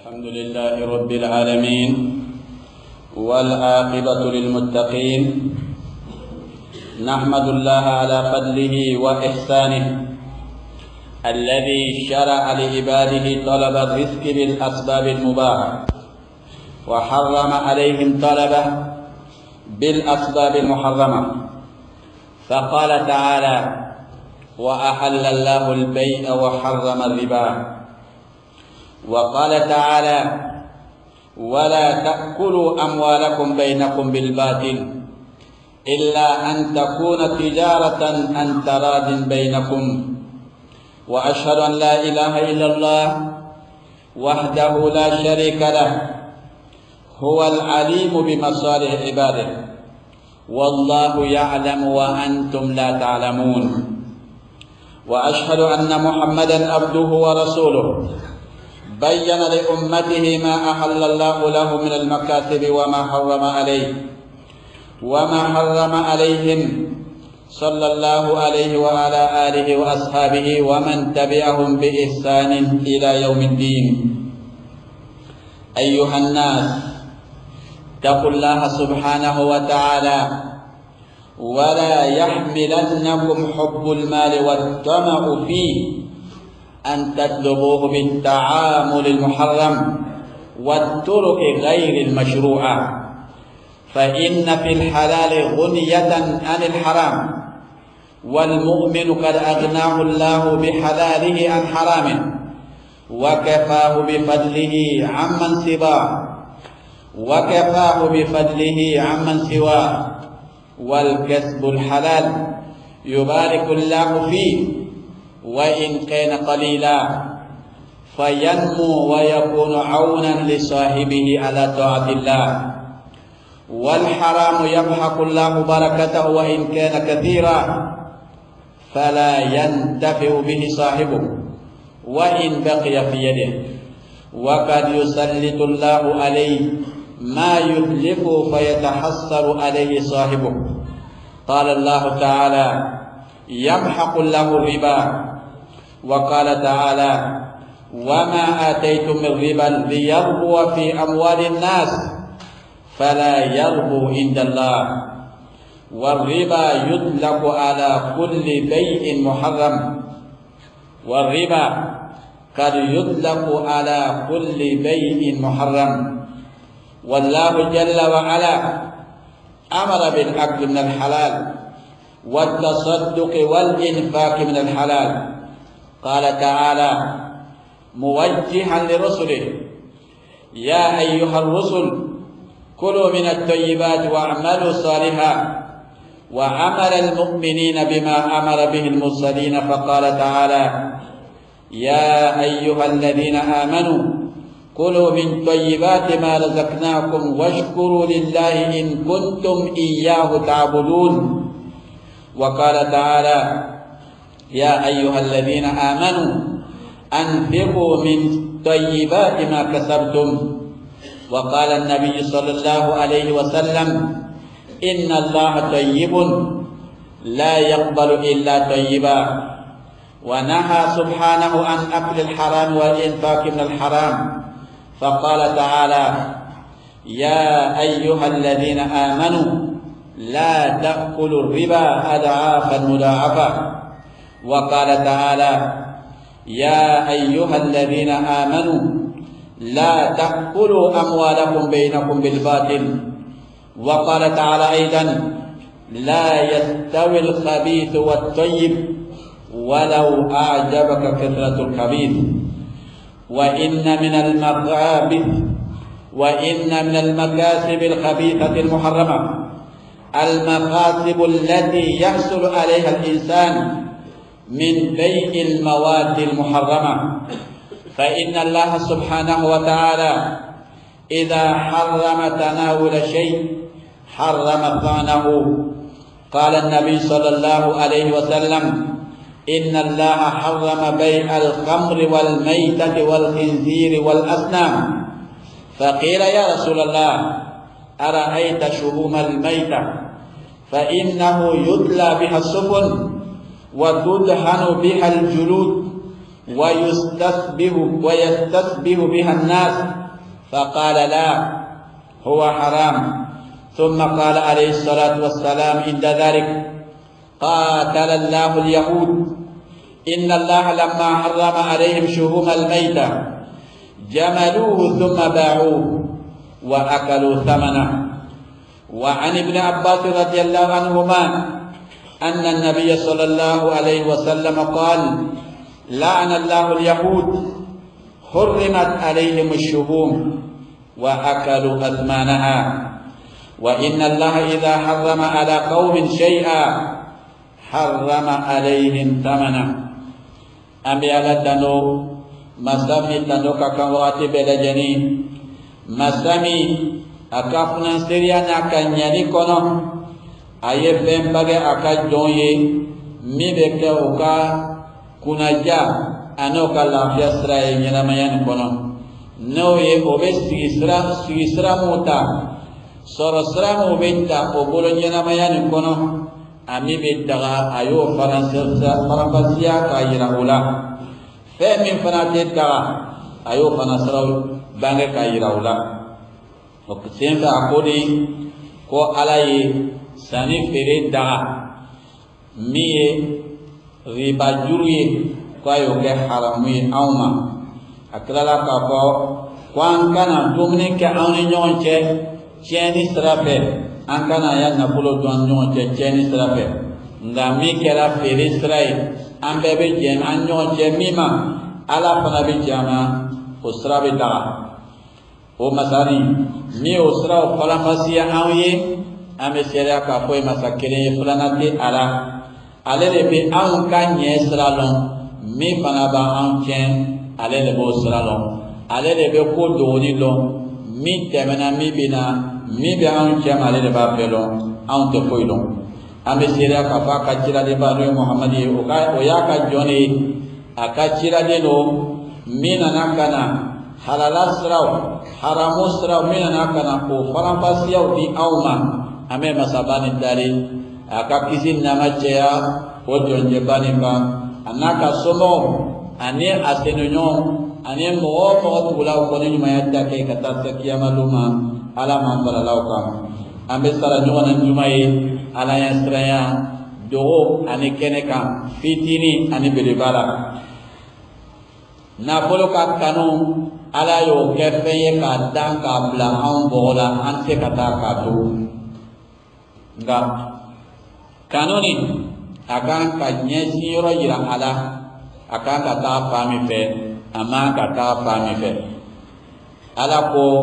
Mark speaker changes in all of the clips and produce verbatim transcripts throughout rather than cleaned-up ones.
Speaker 1: الحمد لله رب العالمين والعاقبة للمتقين. نحمد الله على فضله وإحسانه الذي شرع لعباده طلب الرزق بالأسباب المباحة، وحرم عليهم طلبه بالأسباب المحرمة. فقال تعالى: وأحل الله البيع وحرم الربا. وقال تعالى: ولا تأكلوا أموالكم بينكم بالباطل إلا أن تكون تجارة عن تراض بينكم. وأشهد أن لا إله إلا الله وحده لا شريك له، هو العليم بمصالح عباده، والله يعلم وأنتم لا تعلمون. وأشهد أن محمدا عبده ورسوله، بين لأمته ما أحل الله له من المكاسب وما حرم عليه وما حرم عليهم، صلى الله عليه وعلى آله وأصحابه ومن تبعهم بإحسان إلى يوم الدين. أيها الناس، اتقوا الله سبحانه وتعالى، ولا يحملنكم حب المال والطمع فيه أن تطلبوه بالتعامل المحرم والطرق غير المشروعة، فإن في الحلال غنية عن الحرام، والمؤمن قد أغناه الله بحلاله عن حرامه، وكفاه بفضله عمن سواه وكفاه بفضله عمن سواه والكسب الحلال يبارك الله فيه وإن كان قليلا، فينمو ويكون عونا لصاحبه على طاعة الله. والحرام يمحق الله بركته وإن كان كثيرا، فلا ينتفع به صاحبه وإن بقي في يده، وقد يسلط الله عليه ما يهلكه فيتحسر عليه صاحبه. قال الله تعالى: يمحق الله الربا. وقال تعالى: وما آتيتم من ربا ليربو في أموال الناس فلا يربو عند الله. والربا يطلق على كل بيع محرم، والربا قد يطلق على كل بيع محرم. والله جل وعلا أمر بالأكل من الحلال والتصدق والإنفاق من الحلال. قال تعالى موجها لرسله: يا أيها الرسل كلوا من الطيبات واعملوا صالحا. وأمر المؤمنين بما أمر به المرسلين، فقال تعالى: يا أيها الذين آمنوا كلوا من طيبات ما رزقناكم واشكروا لله إن كنتم إياه تعبدون. وقال تعالى: يا أيها الذين آمنوا أنفقوا من طيبات ما كسبتم. وقال النبي صلى الله عليه وسلم: إن الله طيب لا يقبل إلا طيبا. ونهى سبحانه عن أكل الحرام والإنفاق من الحرام، فقال تعالى: يا أيها الذين آمنوا لا تأكلوا الربا أضعافا مضاعفة. وقال تعالى: يا أيها الذين آمنوا لا تأكلوا أموالكم بينكم بالباطل. وقال تعالى أيضا: لا يستوي الخبيث والطيب ولو أعجبك كثرة الخبيث. وإن من المخابث وإن من المكاسب الخبيثة المحرمة المكاسب التي يحصل عليها الإنسان من بيع المواد المحرمة. فإن الله سبحانه وتعالى إذا حرم تناول شيء حرم ثمنه. قال النبي صلى الله عليه وسلم: إن الله حرم بيع الخمر والميتة والخنزير والأصنام. فقيل: يا رسول الله، أرأيت شحوم الميتة؟ فإنه يتلى بها السفن وتدهن بها الجلود ويستسبه ويستسبه بها الناس فقال لا هو حرام. ثم قال عليه الصلاة والسلام عند ذلك قاتل الله اليهود إن الله لما حرم عليهم شهوم الميتة جملوه ثم باعوه وأكلوا ثمنه. وعن ابن عباس رضي الله عنهما أن النبي صلى الله عليه وسلم قال لعن الله اليهود حرمت عليهم الشهوم وأكلوا أثمانها وإن الله إذا حرم على قوم شيئا حرم عليهم ثمنه. أمي على تنو مسامي تنو كاكواتي بلجني مسامي أكافنا سريانا كنياني كونو أيه فهم بغي أكا جوني مي بكي أوكا كنجا أنوكا لافيا سراي ينميان كونو نو يه أوبي سيسرا سيسرا موتا soro siramu betta o bolo nyana mayani kono ami betta ayo faransa faransia ka yira ula fe min fanate ka ayo fanasraw bange ka yira ula o kisemba akodi ko alaye sani fere da miye riba juruye ko ayo ke haramu awma akrala ka ko kwan kana dumne ke awni nyonche Ceni serape, angkana ya napulo tuan nyon ce ceni serape. Ngami kera feri serai, ambe be jen anyon ce mima, ala pana be jama, usra be taga. O masani, mi usra o pala masia awye, ame seria ka foi masakere fulanati ala. Ale le be awn ka nye sralon, mi pana ba awn cen, ale le bo sralon. Ale le be ko doni lon, mi temena mi bina. mi be an jama le ba pelo an te foilon ambe sira ka fa ka jira de ba no muhammadi o ka o ya ka joni aka jira de no mina nakana halala sraw haramu sraw mina nakana ko faram pasiyaw di awma ame masabani dari aka kizin namajea o jonje bani ba anaka somo ani asenonyo ani mo mo tula ko ni mayata ke kata kiyama luma ala man bara lawka ambe sara nyona nyumai ala ya sraya do ani keneka fitini ani belibala na bolo ka kanu ala yo kefeye ka dan ka bla an bola an se kata ka do nga kanoni akan ka nyesi yoro yira ala akan ka ta fami fe ama ka ta fami fe ala ko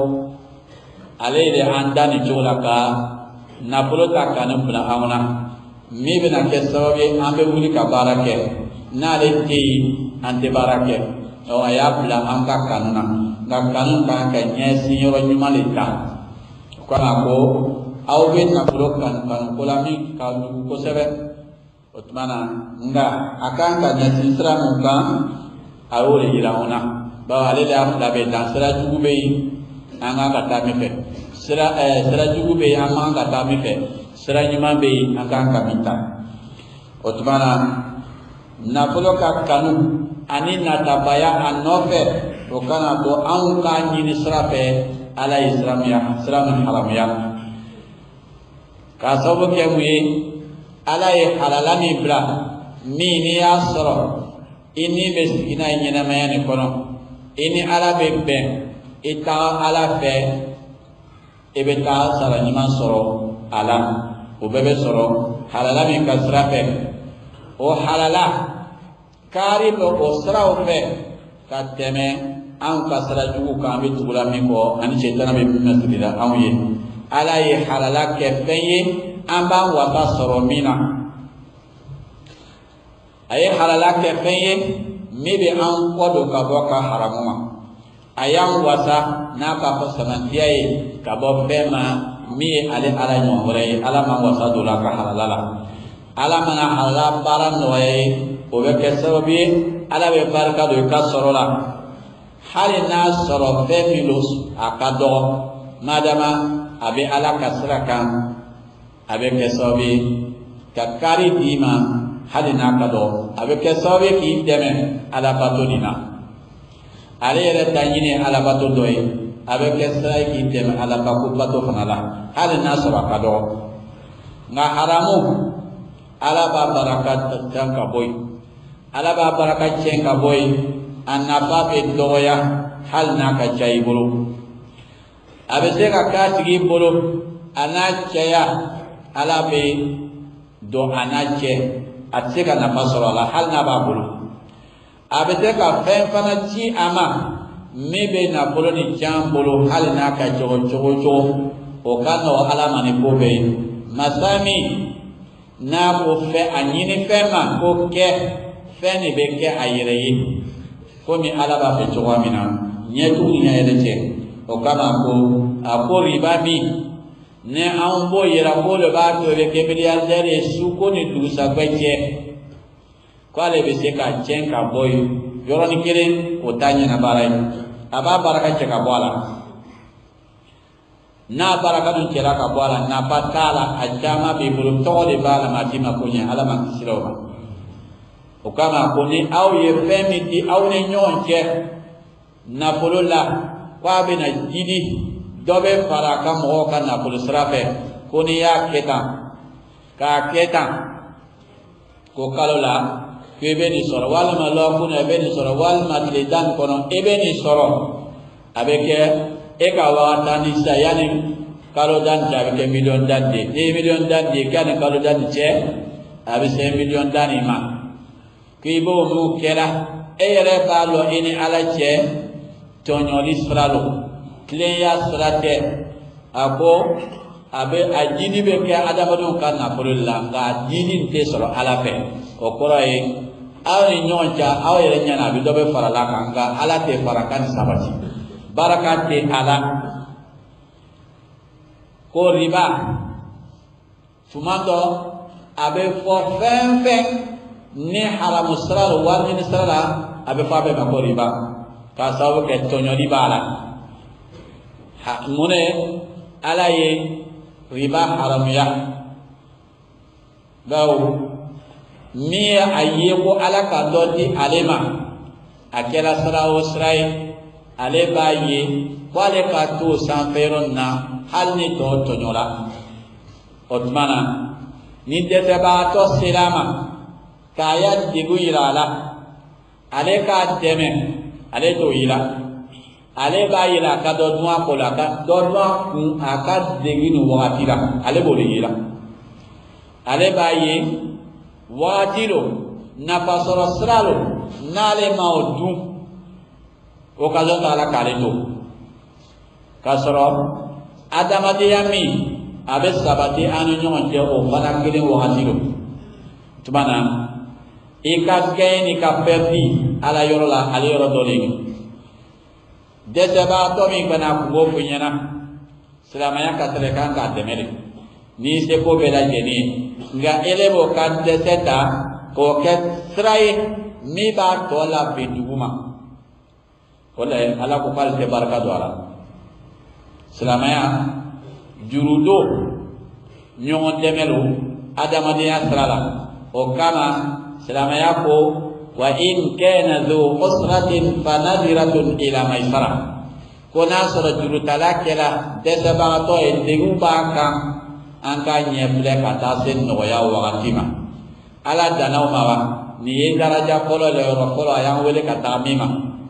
Speaker 1: ale de andani jola ka napulo ta kanu bla awna mi bena ke sababe ambe wuli ka barake na le ti ante barake o aya bla anga kanuna na kanun ka ka nyesi yoro nyumale ta ko na ko aw be napulo kan kan ko la mi ka ko sebe otmana nga akan ka nyesi sra mu ka awole ila ona ba ale da afla be dan sra jugube anga ka ta mi fe sira eh sira jugu be anga ka ta mi fe sira nyuma be anga ka minta otmana na polo ka kanu ani na tabaya anofe o kana to an ka ni sira fe ala islam ya sira haram ya ka sabu ke mu ala e halalani bra mi ni ya soro ini be ina nyina mayani kono ini ala be be ita ala fe ebe ta sara nyima soro ala o bebe soro halala mi kasra fe o halala kari bo o sra o fe ka teme an kasra jugu ka mi tugula mi ko ani chetana be masdida an ye ala ye halala ke feye an ba wa ta soro mina ay halala ke feye mi be an kodo ka bo ka haramuma ayang wasa na ka fa samantiya ye ka bo bema mi ale ala nyo hore ala ma wasa do la ka halala ala mana halala baran no ye o be ke sababi ala be barka do ka sorola hali na soro fe milus akado madama abe ala kasra kan abe ke sababi ka kari dima hali n'a ka dɔ a bɛ kɛ sababu ye k'i dɛmɛ alabato nin na ale yɛrɛ ta ɲini alabato dɔ ye a bɛ kɛ sababu ye k'i dɛmɛ alabako bato fana la hali n'a sɔrɔ a ka dɔgɔ nka haramu ala b'a baraka tan ka bɔ yen ala b'a baraka tiɲɛ ka bɔ yen a nafa bɛ dɔgɔya hali n'a ka ca i bolo a bɛ se ka k'a tigi bolo a n'a cɛya ala bɛ don a n'a cɛ a tɛ se ka nafa sɔrɔ a la hali n'a b'a bolo a bɛ se ka fɛn fana ci a ma min bɛ nafolo ni can bolo hali n'a ka cogo cogo cogo o ka nɔgɔ ala ma ni ko bɛɛ ye masa min n'a ko fɛn a ɲini fɛn ma ko kɛ fɛn de bɛ kɛ a yɛrɛ ye komi ala b'a fɛ cogoya min na ɲɛjugu ni ɲɛ yɛrɛ cɛ o kama ko a ko riba min ne an b'o yira ko de b'a to bɛ kɛ miliyardɛri ye su ko ni dugusajɛ cɛ k'ale bɛ se ka tiɲɛ ka bɔ yen yɔrɔnin kelen o t'a ɲɛna baara ye a b'a baraka cɛ ka bɔ a la n'a baraka dun cɛla ka bɔ a la nafa t'a la a caman b'i bolo tɔgɔ de b'a la maa t'i ma ko ɲɛ ala ma kisi la o ma o kama ko ni aw ye fɛn min di aw ni ɲɔgɔn cɛ nafolo la k'a bɛna jidi dɔ bɛ fara a ka mɔgɔw ka nafolo sira fɛ ko n'i y'a kɛ tan k'a kɛ tan ko kalo la k'e bɛ nin sɔrɔ walima lɔgɔkun na e bɛ nin sɔrɔ walima tile tan ni kɔnɔ e bɛ nin sɔrɔ a bɛ kɛ e ka waa tan ni sisan yanni kalo tan ni cɛ a bɛ kɛ miliyɔn tan de n'i ye miliyɔn tan de ye yanni kalo tan ni cɛ a bɛ se miliyɔn tan ni ma k'i b'o mun kɛra e yɛrɛ b'a dɔn i ni ala cɛ tɔɲɔli sira lo tilenya sira tɛ a ko a bɛ a jidi bɛ kɛ adamadenw ka nafolo la nka a jidi tɛ sɔrɔ ala fɛ o kɔrɔ ye aw ni ɲɔgɔn cɛ aw yɛrɛ ɲɛna a bɛ dɔ bɛ fara la kan nka ala tɛ fara kan ni sabati baraka tɛ ala ko riba tuma dɔ a bɛ fɔ fɛn fɛn ni haramu sira lo wari ɲini sira la a bɛ fɔ a bɛɛ ma ko riba k'a sababu kɛ tɔɲɔli b'a la mun ne ala ye riba haramuya bawo min ye a ye ko ala ka dɔ di ale ma a kɛra sira o sira ye ale b'a ye ko ale ka to o sanfɛ yɔrɔ nin na hali ni tɔw tɔɲɔra o tuma na ni dɛsɛbagatɔ sera a ma k'a ya degun yira a la ale k'a dɛmɛ ale t'o yira ale b'a yira a ka dɔ dun a ko la a ka dɔ dun a kun a ka degun nin wagati la ale b'o de yira ale b'a ye wagati lo nafasɔrɔ sira lo n'ale ma o dun occasion t'a la k'ale to k'a sɔrɔ adamadenya min a bɛ sabati an ni ɲɔgɔn cɛ o fana kelen wagati lo tuma na i ka kɛɲɛ ni ka pɛridi ala yɔrɔ la ale yɔrɔ dɔ de ye dɛsɛbagatɔ min fana kungo f'i ɲɛna silamɛya ka tɛrɛ kan k'a dɛmɛ de n'i seko bɛɛ lajɛlen ye nka ele b'o ka dɛsɛ ta k'o kɛ sira ye min b'a tɔ labɛn dugu ma o la ala ko k'ale tɛ barika don a la silamɛya juru don ɲɔgɔn dɛmɛ lo adamadenya sira la o kama silamɛya ko wa in kana dhu usratin fanadiratun ila maisara ko n'a sɔrɔ jurutala kɛra dɛsɛbagatɔ ye degun b'a kan an ka ɲɛ filɛ ka taa se nɔgɔya wagati ma ala dannaw ma wa nin ye daraja fɔlɔ le yɔrɔ fɔlɔ a y'an wele ka taa min ma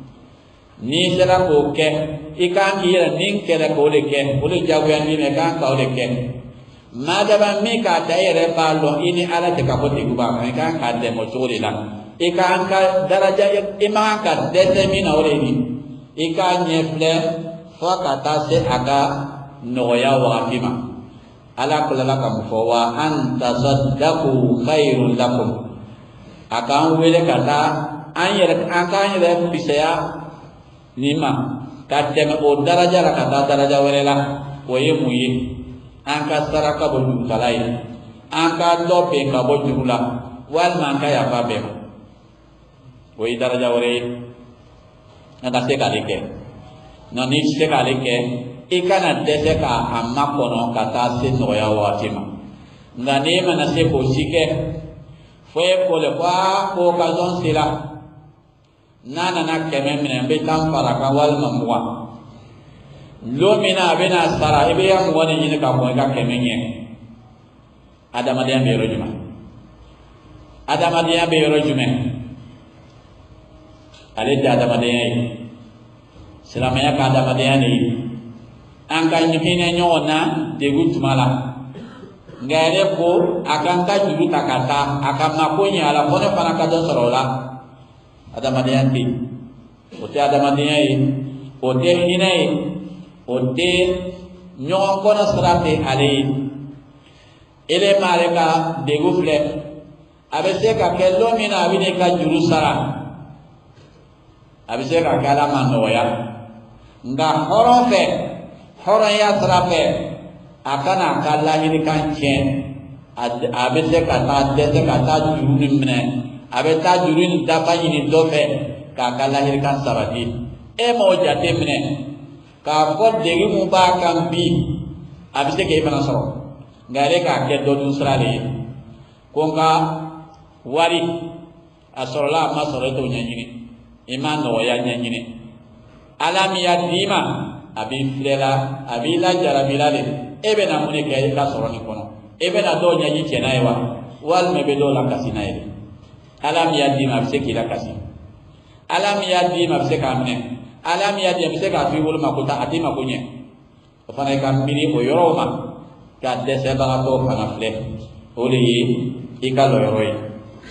Speaker 1: n'i sera k'o kɛ i kan k'i yɛrɛ nin kɛlɛ k'o de kɛ o de jagoya ni mɛ kan k'o de kɛ madama min k'a ta i yɛrɛ b'a dɔn i ni ala tɛ ka bɔ degun b'a kan i kan k'a dɛmɛ o cogo de la i kan ka daraja i man ka dɛsɛ min na o de ye i k'a ɲɛ filɛ fo ka taa se a ka nɔgɔya wagati ma ala kilala ka mun fɔ wa an tasaddaqu khayrun lakum a k'an wele ka taa an yɛrɛ an k'an yɛrɛ fisaya nin ma ka tɛmɛ o daraja la ka taa daraja wɛrɛ la o ye mun ye an ka saraka bɔ jurutala ye an ka dɔ bɛn ka bɔ juru la walima an ka yafa bɛɛ ma o ye daraja wɛrɛ ye an ka se k'ale kɛ nka n'i tɛ se k'ale kɛ i kana dɛsɛ k'a makɔnɔ ka taa se nɔgɔya wagati ma nka n'e mana se k'o si kɛ foye kole kwa ko ka zon sila nana na keme mine be tan fara ka wal mamwa lo mina be na sara ibe ya mo ne nyine ka ko ka keme nye adama de be rojuma adama de be rojume ale da adama de yi silamaya ka adama de yi an ka nyine nyona de gutumala ngare ko akan ka juru takata akan makonya ala kone pana ka don sorola adama de yanti o te adama de yi o te hinai o te nyon kono sarate ale ele mare ka de gufle abese ka kello mina abine ka juru sara abise ka kala manoya nga horofe horo ya sarafe akana kala hini kan chen abise ka ta dese ka ta juru ni mine abe ta juru ni dafa hini dofe ka kala hini kan sabati e mo jate mine ka ko degi mu ba kan bi abise ke bana soro ngare ka ke do dun srale ko nga wari asorola ma soro to nyanyini iman no ya nyanyini alami ya dima abi flela abi la jarabilale ebe na mune ke ka soro ni kono ebe na do nyanyi chena ewa wal mebe do la kasina ebe alami ya dima abise ki la kasi alami ya dima abise ka mine alami ya dima abise ka fi wol makuta atima kunye ofana ka mbiri o yoro ma ka dese ba to fana fle ole yi ikalo yoro yi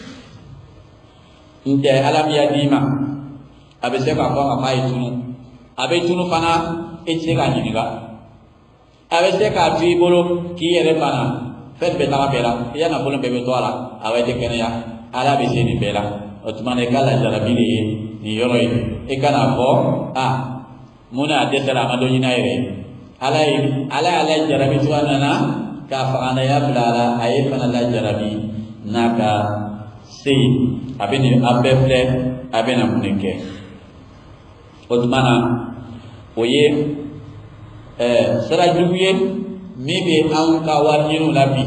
Speaker 1: nte alami ya dima abise ka ko ma mai tunu abe tunu fana etse ka nyiniga abise ka fi bolo ki yere fana fet be ta bela ya na bolo be be to ala awe de kenya ala be se ni bela otmane kala jarabili ni yoro yi e kana ko a muna de sala ma do nyina yere ala ala ala jarabi tuana na ka fa ana ya bela ay fana la jarabi naka si abini abefle abena munike odmana oye eh sara juguye mibe an ka warjinu labi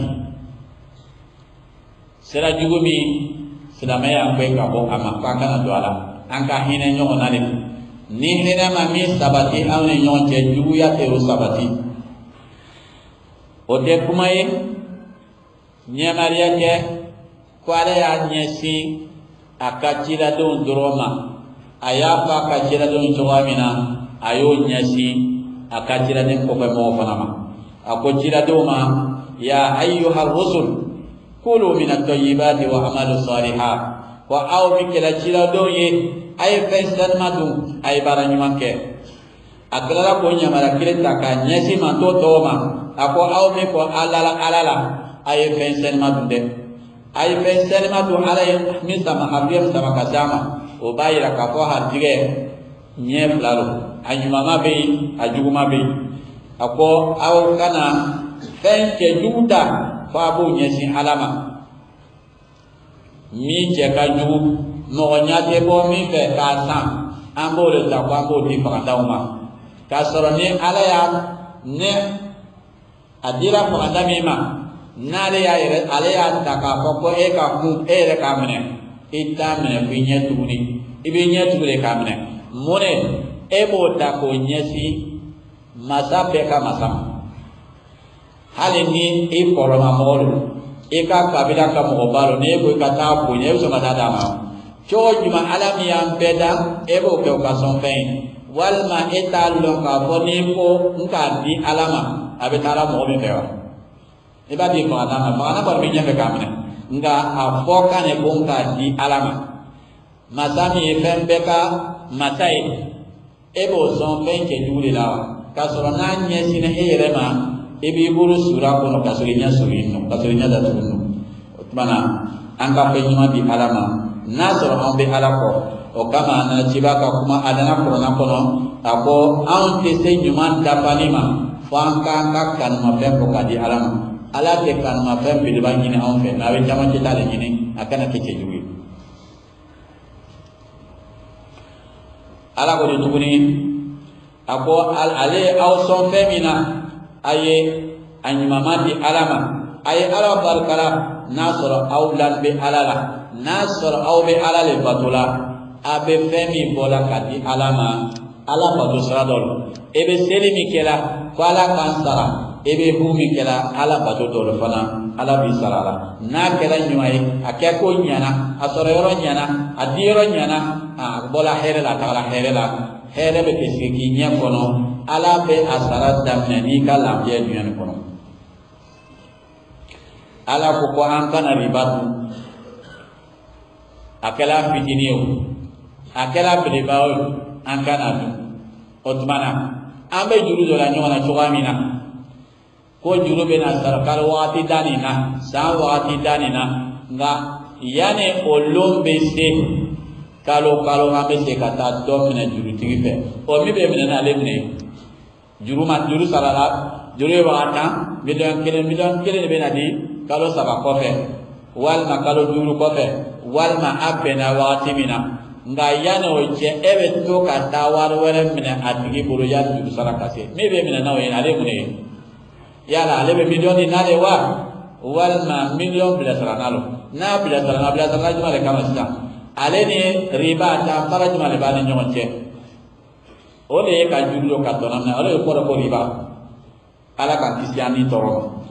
Speaker 1: sara jugumi silamaya ko ka bo ama ka kana do ala an ka hine nyogo nale ni hine ma mi sabati an ni nyonje juguya te ro sabati o de kumaye nyamariya ke kwale ya nyesi akachira don droma ayafa akachira don chowamina ayo nyesi akachira den ko mo fanama akochira doma ya ayyuhar rusul kulu min at-tayyibati wa amalu salihat wa aw bikala chira doye ay festan madu ay baranyumanke akala ko nyamara kireta ka nyesi manto doma ako aw me ko alala alala ay festan madu de ay festan madu alay misama habiyam sama kasama o bayira ka ko hadige nye flalo anyuma be ajuguma be ako aw kana fenke juda fa bu nyesi alama mi je ka jugu mo nyate bo mi fe ka san ambo le ta kwa bo di fa dauma ka soro ni ala ya ne adira fa ndami ma nale ya ire ala ya ta ka ko e ka mu e re ka mene ita mene bi nye tuni ibi nye tule ka mene mone ebo ta ko nyesi masabe ka masam hali ni i poroma molu i ka kabila ka mo balo ne ko ka ta ko ne so mata dama cho juma alami am beda ebo ke ka son fen walma eta lo ka boni ko nka di alama abe tara mo be fewa e ba di ko alama ma na bar mi nya be kamne nga afoka ne ko nka di alama masami e fen be ka masai ebo son fen ke juli lawa kasoro na nyesi ne ere ma ebi buru sura kono kasurinya surino kasurinya da tunu mana angka penyuma di alama nasoro ambe alako o kama na cibaka kuma adana korona kono ako ante se nyuma dapanima fanka kan ma pempo kadi alama ala te kan ma pempo di bangine on fe nawe jama kita le nyini akana kece juwi ala ko dituguni ako al ale aw son femina aye anyimamati alama aye ala barkala nasoro awlan be alala nasoro aw be alale batola abe femi bola kadi alama ala bato saradol ebe selimi kela ko ala kansara ebe humi kela ala bato dol fana ala bi sarala na kela nyuai akeko nyana asoro yoro nyana adiro nyana a bola herela tagala herela herebe kesiki nya kono ala be asara damne ni kala je nyen kono ala ko ko an kana ribatu akela fitiniyo akela pribawo an kana du otmana ambe juru do la nyona chogamina ko juru be na sarkar wati danina sa wati danina nga yane olombe se kalo kalo ambe se kata domina juru tigife o mi be mena le mne juru ma juru sarala juru wata million kelen million kelen be na di kalo saba kofe walma kalo juru kofe walma abena wati mina nga yana o je ebe to ka tawar wala mina atigi buru ya juru saraka se mi be mina na o ina le mne yala ale be million na le wa walma million bila saranalo na bila sarana bila sarana juma le kama sita ale ni riba ta para juma le bani nyongo che o le ka juru ka dona na ole ko ko riba ala ka kristiani toro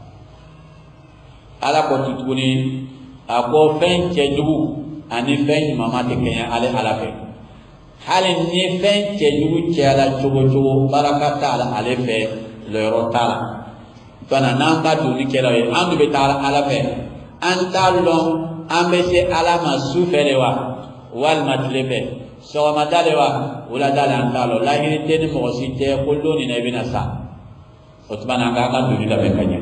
Speaker 1: ala ko tutuni ako fen che jugu ani fen mama te kenya ale ala fe hali ni fen che jugu che ala chogo chogo barakata ala ale fe lero tala tona namba duni kera e andu be tala ala fe antalo ambe se ala ma sufere wa wal matlebe so ma dale wa wala dale antalo la hiri teni mo si te kullu ni ne bina sa otbana ga ka duni la be kanya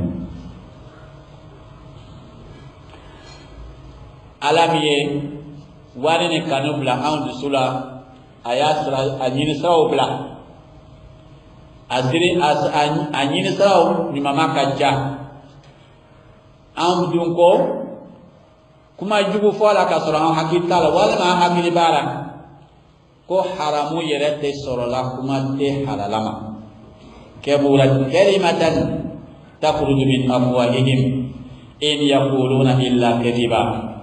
Speaker 1: alamiye wani ne kanu bla andu sula ayasra anyini sawo bla aziri as anyini sawo ni mama kajja am dunko kuma jugu fola ka soro an hakitala wala ma hakili bara ko haramu yerete soro la kuma te halalama kabura kalimatan takhruju min afwahihim in yaquluna illa kadhiba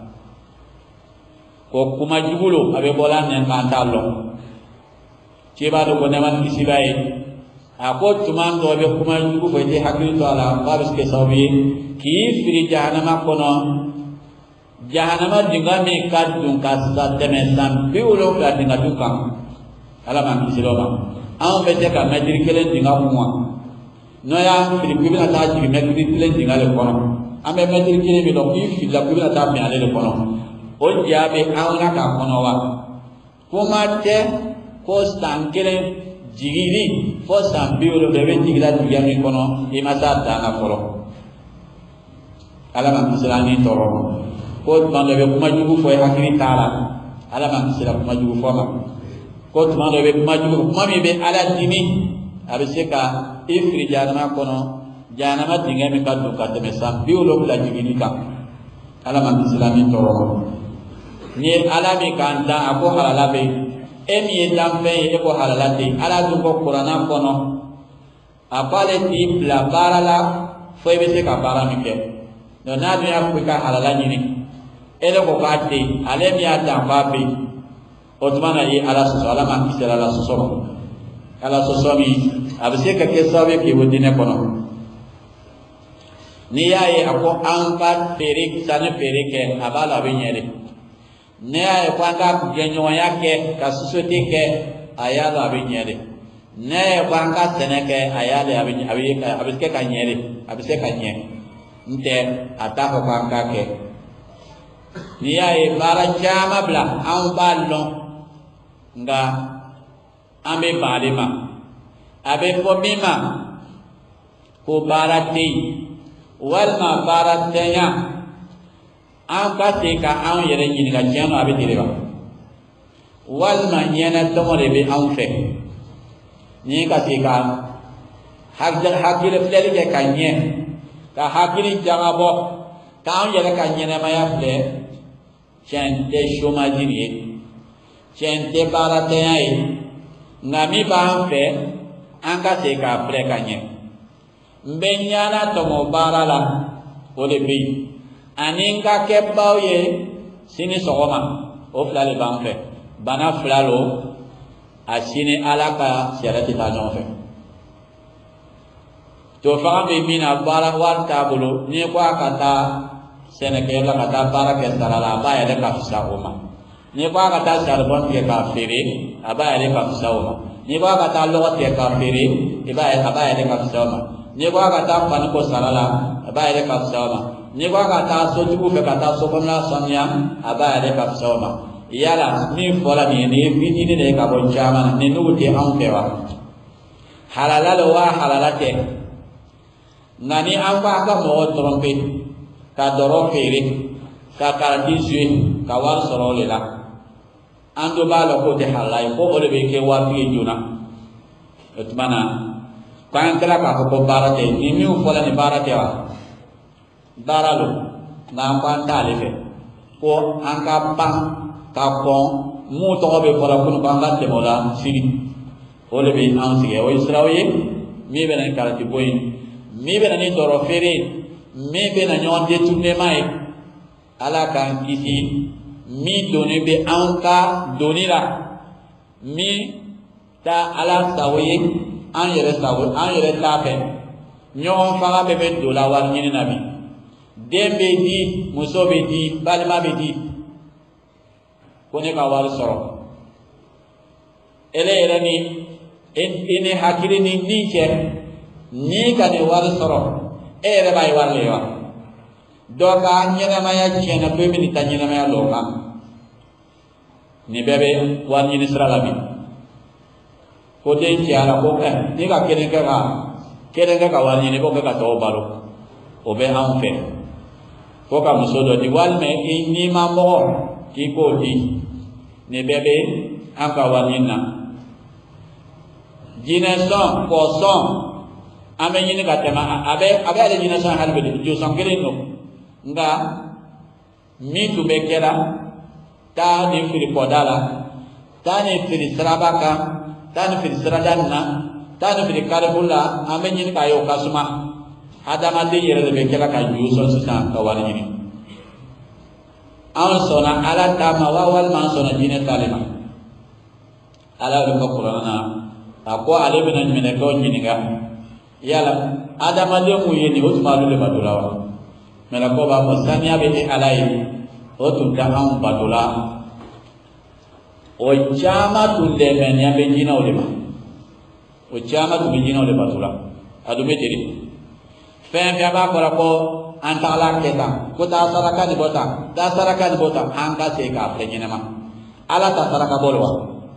Speaker 1: ko kuma jugulo abe bolan nan kan tallo ciba do ko neman kisibai ako tuman do be kuma jugu ko te hakili to ala babis ke sawi ki firi jahannama kono jahannama dingami kadun kasa temesan biulo ka dinga dukam ala man kisiloba am be te ka majiri kelen dinga muwa noya firi bibina ta jigi majiri kelen dinga le kono am be majiri kelen bi do ki firi la bibina ta mi ale le kono o jabe awna ka kono wa kuma te ko stankelen jigiri fo sambiulo be be jigila digami kono imasa dana koro ala man kisilani toro ko tuma dɔ bɛ kuma jugu fɔ hakili t'a la ala ma kisi la kuma jugu fɔ ma ko tuma dɔ bɛ kuma jugu kuma min bɛ ala dimi a bɛ se ka i fili jahanama kɔnɔ jahanama dingɛ min ka don ka tɛmɛ san bi wolonwula jiginni kan ala ma kisi la min tɔɔrɔ ma ni ye ala min kan dan a ko halala bɛ yen e min ye danfɛn ye e ko halala tɛ yen ala dun ko kuranna kɔnɔ a ko ale t'i bila baara la fo i bɛ se ka baara min kɛ donc n'a dun y'a fɔ i ka halala ɲini ele ko ka te ale mi ata babe o tuma na ye ala soso ala ma kisela ala soso ala soso mi abise ka ke sabe ke wodine kono ni ya ye ako an ka fere sane fere ke abala be nyere ne ya ko anga genyo ya ke ka societe ke ayala be nyere ne ya ko anga sene ke ayala be abi abise ka nyere abise ka nye nte ata ko anga ke ni ya ye baara caman bila an b'a lɔn nka an bɛ ban ale ma a bɛ fɔ min ma ko baara tɛ yen walima baara tɛɲa an ka se ka an yɛrɛ ɲininka tiɲɛ na a bɛ tere wa walima ɲɛnatɔmɔ de bɛ anw fɛ ni ka se ka hakili filɛli kɛ ka ɲɛ ka hakili jagabɔ k'an yɛrɛ ka ɲɛnɛmaya filɛ tiɲɛ tɛ chômage ye tiɲɛ tɛ baaratanya ye nka min b'an fɛ an ka se k'a filɛ ka ɲɛ n bɛ ɲana tɔmɔ baara la o de bɛ yen aninga kebbaw ye sini sogoma o flale banfe bana flalo asini alaka sharati ta nyofe to fa be mina bara war tabulo ni ko akata seneke la kata bara ke sarala ba ya de ka fisawoma ni ko akata sarbon ke ka fere aba ya de ka fisawoma ni ko akata logot ke ka fere iba ya aba ya de ka fisawoma ni ko akata pan ko sarala aba ya de ka fisawoma ni ko akata so tubu fe kata so konna sonya aba ya de ka fisawoma yala ni fola ni ni bini ni ka bon chama ni nu te an fewa halala lo wa halalate ngani amba ka mo trompe ka doro fere ka karati zui ka war soro lela ando ba lo ko te halai ko ole be ke wa bi juna etmana kan kala ka ko barate ni mi fola ni barate wa daralo na pa talife ko anka pang kapon mu to be fara kun banga te mola siri ole be an sige o israwi mi be na karati boy mi be na ni doro fere mi be na nyon de tunne mai ala kan isi mi doni be anka donira mi ta ala sawi an yere sawi an yere tape nyon fara be be dola war ni nabi dembe di muso be di balma be di kone ka wari sɔrɔ ele yɛrɛ ni ini hakili ni ni cɛ ni ka ni wari sɔrɔ e yɛrɛ b'a ye wari le wa dɔ ka ɲɛnamaya tiɲɛna bɛɛ bɛ nin ta ɲɛnamaya lɔ kan nin bɛɛ bɛ wari ɲini sira la bi ko den cɛ ala ko ɛ ni ka kelen kɛ ka kelen kɛ ka wari ɲini ko kɛ ka tɔw balo o bɛ anw fɛ ko ka muso dɔ di walima n'i ma mɔgɔ k'i k'o di ne bebe aka wanina jina son ko son ame nyini katema abe abe ale jina son halbe jo son kele no nga mi tu bekera ta ni fili podala ta ni fili sarabaka ta ni fili saradanna ta ni fili karabula ame nyini kayo kasuma adama de yere de bekera ka jo son sisan ka wani nyini an sona ala tama wawal man sona jine talima ala ko qur'ana ako ale bena nyine ko nyiniga yala adama de mu yeni o tumalu le badulawa mela ko ba masania be alai o tun da an badula o jama tun de men ya be jina o le ma o jama tun be jina o le badula adu meteri fen fa ba ko ko antala keta ko ta saraka ni bota da saraka ni bota anga se ka prenyena ma ala ta saraka bolwa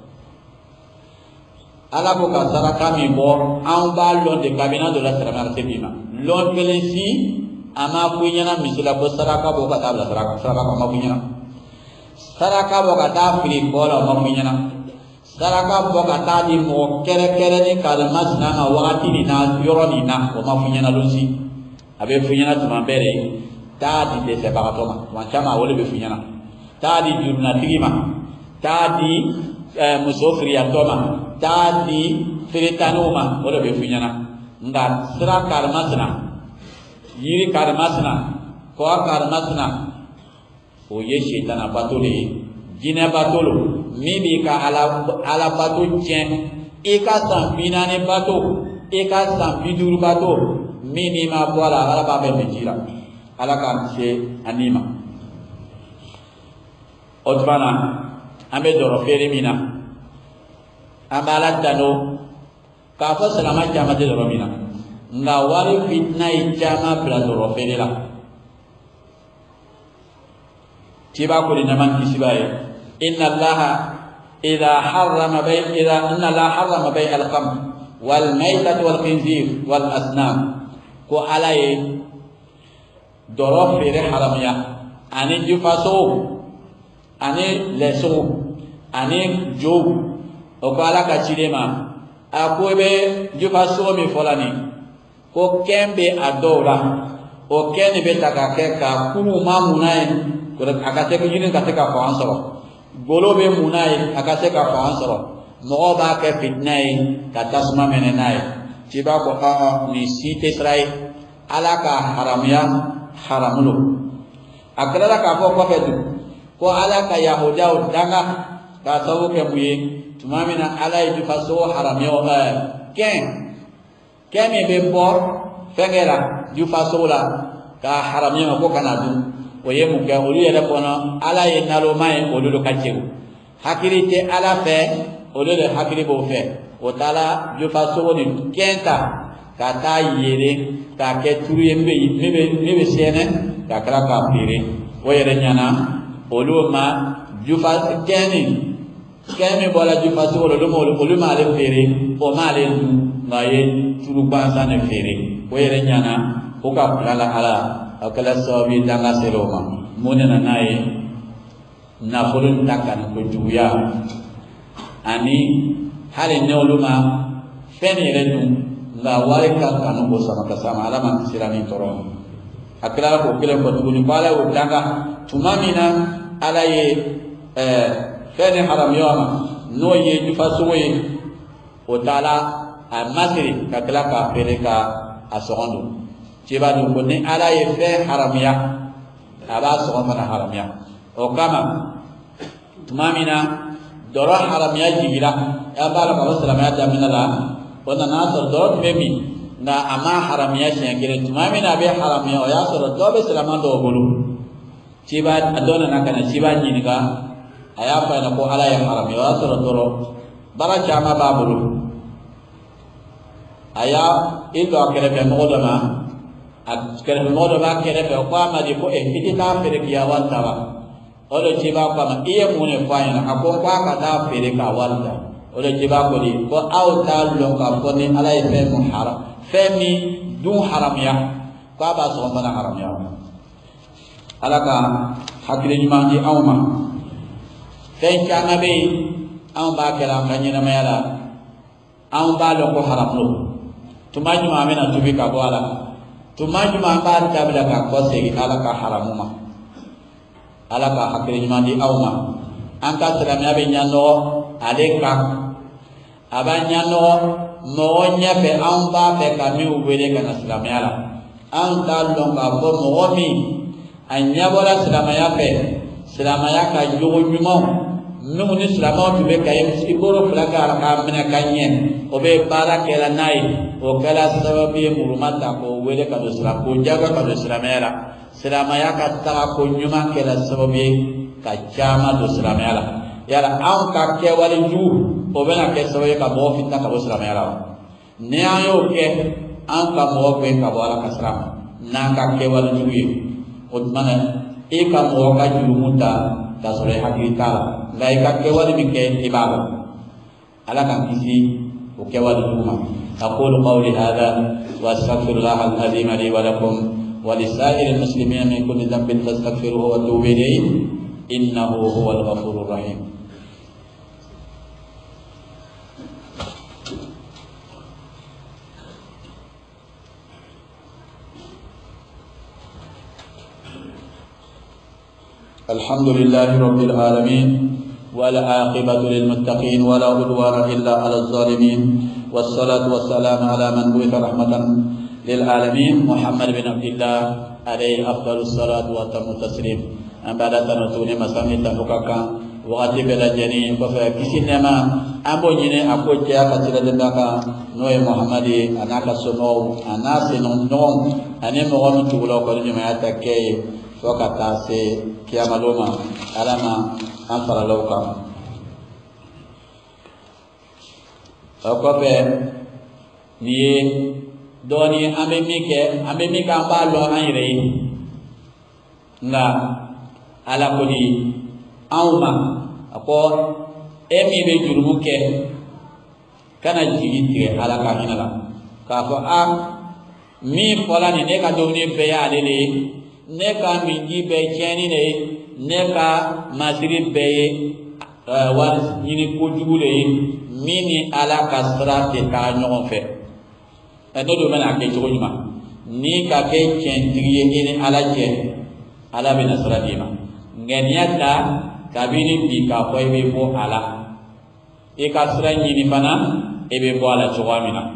Speaker 1: ala ko ka saraka mi bo an ba lo de kabina do la saraka se bima lo kelensi ama kunyana misila bo saraka bo ka ta la saraka saraka ma kunyana saraka bo ka ta fili bola ma kunyana saraka bo ka ta di mo kere kere ni kalmas na ma wakati ni na yoro ni na o ma kunyana lunsi abe funyana tuma bere tadi de se bagatoma wancama wole be funyana tadi jurna tigima tadi musofri atoma tadi firitanuma wole be funyana nga sira karmasna yiri karmasna ko karmasna o ye shaytana batole jina batolo mibi ka ala ala batu jen e ka san binane bato e ka san biduru bato mini ma bola ala ba be jira ala kan se anima otbana ambe doro fere mina amala tano ka fa salama jama de doro mina nga wari fitna i jama bla doro fere la tiba ko ni naman kisibaye inna allaha idha harrama bay idha inna la harrama bay al-qamr wal maytah wal khinzir wal asnam ko ala ye doro fere haramya ani jufaso ani leso ani job o ko ala ka chirema akobe jufaso mi folani ko kembe adora o kene be takake ka kunu mamunai ko akate ko yinin ka teka ko ansoro golo be munai akate ka ko ansoro mo ba ke fitnai ka tasma menenai tiba ko a ni site trai ala ka haramya haramulo akrala ka fo ko fetu ko ala ka yahudaw danga ka sabu ke muye tumamina ala yi faso haram yo ken kemi be bor fengera ju faso la ka haram yo ko kana du o ye mu ke olu yele kono ala ye nalo mai olu do kajewu hakiri te ala fe olu de hakiri bo fe o tala ju faso ni kenta ka ta yere ka ke turu ye mbe mbe mbe sene ka kala ka pire o yere nyana olu ma jufa keni kemi bola jufa so olu mo olu ma le pire o ma le du ngaye turu banza ne pire o yere nyana o ka kala ala akala so bi danga seloma monena naye na folun takan ko juya ani hale ne olu ma feni re du la wari ka kanu ko sama kasama alama sirani toron akala ko kele ko tuguni bala o danga tumamina ala ye eh fene haram yoma no ye jufa soye o tala a masiri ka kala ka pere ka asondo tiba do ko ni ala ye fe haram ya aba so mana haram ya o kama tumamina doro haram ya jigira ya bala ka sallallahu alaihi wasallam ona nasor doro bemi na ama haram ya shengire tumamina be haram ya o ya so do be salama do bolu ciba adona nakana ciba nyiniga aya fa na ko ala ya haram ya soro doro bara chama babulu aya ito akere be modo ma akere be modo ma kere be ko ma di ko e kiti ta fere kiya wanta ba odo ciba ko ma iye mune fa ina ko kwa ka ta fere ka wanta odo ciba ko di ko aw ta lo ka ko ni ala ya fe mu haram fe mi du haram ya ko ba so mana haram ya alaka hakile nyuma di awma fen kana be aw ba kala kanyina mayala aw ba lo ko haram lo tuma nyuma mena tubi ka ko ala tuma nyuma ba tabla ka ko segi alaka haramuma alaka hakile nyuma di awma anka salamya be nyano aleka abanya no mo nya be aw ba be ka mi ubele kana salamya la an ta lo ka bo mo mi anya bola silamaya fe silamaya ka jogo nyuma numu ni silama to be kay iboro flaka ka mena kanye o be bara kala nai o kala sababi murumata ko wele ka do sila ko jaga ka do silamaya silamaya ka ta ko nyuma kala sababi ka chama do silamaya yala an ka ke wali ju o be na ke sababi ka bo fitta ka do silamaya ne ayo ke an ka mo be ka bola ka salama na ka ke wali ju odmana e ka mo ka jurumuta ka sore hakita lai ka ke wali bike ibalo ala kan kisi o ke wali duma aqulu qawli hadha wa astaghfirullah al-azim li wa lakum wa li sa'iril muslimin min kulli dhanbin fastaghfiruhu wa tubu ilayhi innahu huwal ghafurur rahim. الحمد لله رب العالمين والعاقبة للمتقين ولا عدوان إلا على الظالمين والصلاة والسلام على من بعث رحمة للعالمين محمد بن عبد الله عليه أفضل الصلاة وأتم التسليم أن بعد تنتوني مسامي تنوكاكا وغاتي بلا جنين وفا كسينما أبو جيني أكو جاء كتير دمكا نوي محمد أناك سنو أناس نون أني مغم تقولوا كل جماعة كي فوكا se kiyama loma alama an fara lawka akobe ni doni ambe mike ambe mike an ba lo an yire nga ala ko di awma ako emi be jurumu ke kana jigi te ala ka hinala ka fo a mi fola ni ne ka doni be ya lele ne ka minji be cheni ne ne ka masiri be war yini ko jugule mini ala kasra te ka nyogon fe e do do mena ke jogo nyuma ni ka ke chentiri ni ala je ala be nasra dima ngeniata kabini bi ka ko be bo ala e kasra yini bana e be bo ala jogamina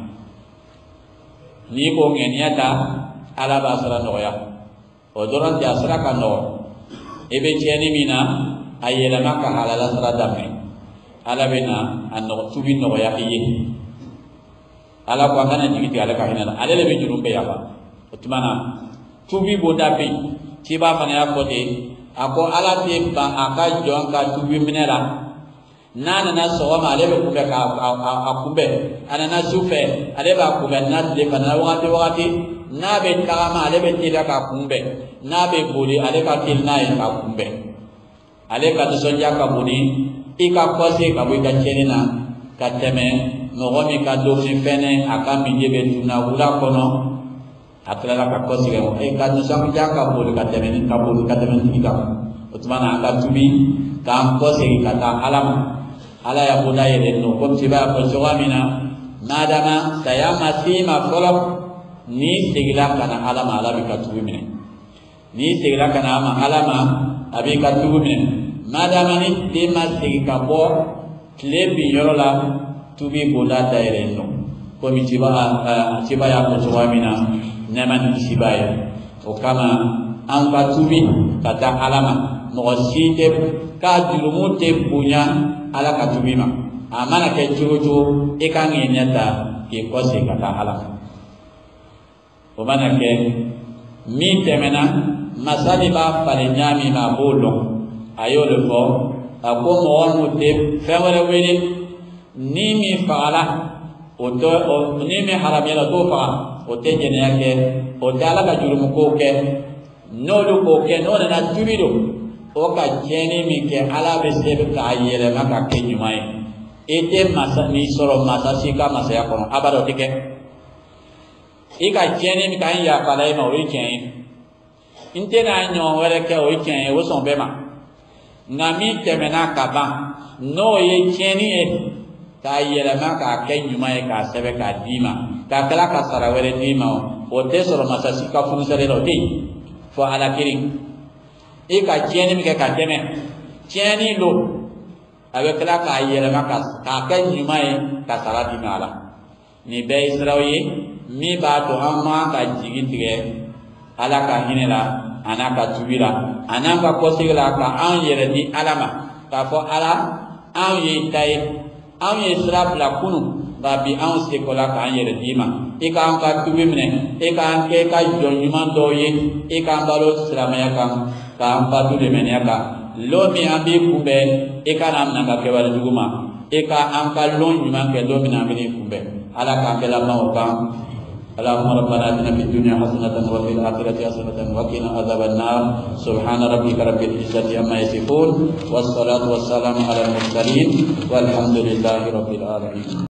Speaker 1: ni ko ngeniata ala ba sra noya o doran ti asra ka no ebe tieni mina ayela maka halala sara dame ala bena anno tubi no ya yi ala ko ngana jigiti ala ka hinala ala le be jurumbe ya ba otumana tubi boda be tiba fana ya ko de ako ala te ba aka jonka tubi minera nana na so ma ale be ku be ka akube ana na sufe ale ba ku be na le bana wakati wakati na be kama ale be tira ka kumbe na be boli ale ka tilna e ka kumbe ale ka to sonja ka boni ika kose ka bo ka chenina ka teme no mi ka do ni fene aka mi jebe tuna wura kono atala ka kose ko e ka to sonja ka boli ka teme ni ka boli ka teme ni ka utmana aka tubi ka kose ka ta alam ala ya boda yele no ko tiba ko sogamina madama sayama sima folok ni segila kana alama ala bi ka tubi mine ni segila kana ama alama abi ka tubi mine madama ni tema segi ka bo klebi yorola tubi boda daire no ko mi tiba tiba ya ko sogamina neman sibaye o kama an ka tubi kata alama mo site ka jurumu te punya ala ka tubi ma amana ke jojo e ka ngenyata ke ko se kata ala o mana ke mi temena masali ba pare nyami ma bolo ayo le ko ako mo mu te fewere wele ni mi fala o to o ni mi haramela do fa o te jene yake o dala ka jurumu ko ke no do ko ke no na tubi do o ka jeni mi ke ala be sebe ka yele maka ke nyumai ete masa ni soro masa sika masa ya kono abado tike ika jeni mi kan ya kala ma o ken inte na nyo were ke o ken e wo son be ma ngami temena ka ba no ye jeni e ka yele maka ke nyumai ka sebe ka dima ka kala ka sara were dima o te soro masa sika funu sare ro ti fo ala kiri ika tieni mi ke ka teme tieni lo abe kala ka yele maka ka ka nyumai ka sara di mala ni be israeli mi ba to amma ka jigi tige ala ka hinela anaka tubira anaka kosigla ka an yele di alama ka fo ala an ye tai an ye sra la kunu ba bi an se kola ka an yele di ma ika an ka tubi mine ika an ke ka jonyuma do ye ika an balo silamaya kan ka ampatu de meniaka lo mi ambi kumbe e kana nanga ke wala duguma e ka anka lo nyuma ke lo mi namini kumbe ala ka ke la ma oka Allahumma rabbana atina fid dunya hasanatan wa fil akhirati hasanatan wa qina adhaban nar subhana rabbika rabbil izzati amma yasifun was salatu was salam ala al mursalin walhamdulillahi rabbil alamin.